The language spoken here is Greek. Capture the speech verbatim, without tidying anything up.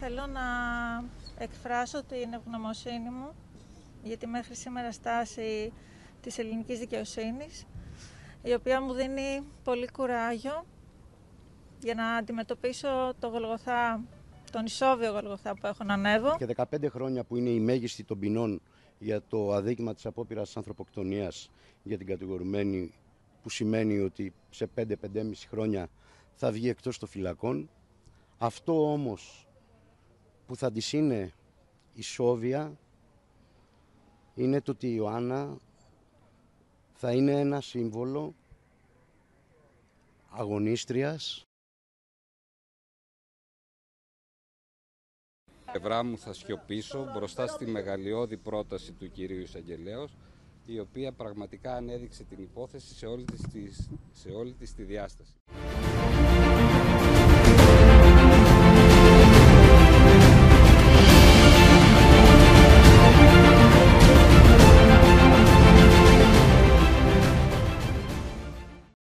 θέλω να εκφράσω την ευγνωμοσύνη μου για τη μέχρι σήμερα στάση της ελληνικής δικαιοσύνης, η οποία μου δίνει πολύ κουράγιο για να αντιμετωπίσω το Γολγοθά, τον ισόβιο Γολγοθά που έχω να ανέβω. Και δεκαπέντε χρόνια που είναι η μέγιστη των ποινών για το αδίκημα της απόπειρας ανθρωποκτονίας για την κατηγορουμένη, που σημαίνει ότι σε πέντε με πέντε και μισό χρόνια θα βγει εκτός των φυλακών. Αυτό όμως που θα της είναι ισόβια είναι το ότι η Ιωάννα θα είναι ένα σύμβολο αγωνίστριας. Πλευρά μου θα σιωπήσω μπροστά στη μεγαλειώδη πρόταση του κυρίου Εισαγγελέως, η οποία πραγματικά ανέδειξε την υπόθεση σε όλη της, σε όλη της τη διάσταση.